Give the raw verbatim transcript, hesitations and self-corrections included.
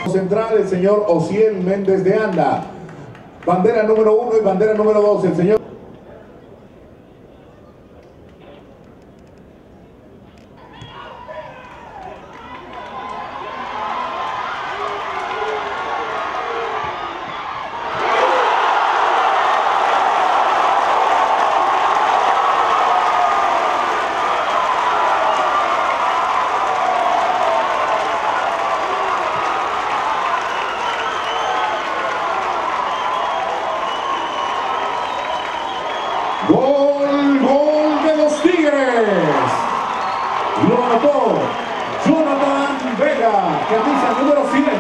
Central, el señor Osiel Méndez de Anda. Bandera número uno y bandera número dos, el señor. Gol, gol de los Tigres. Lo anotó Jonathan Vega, camisa número siete.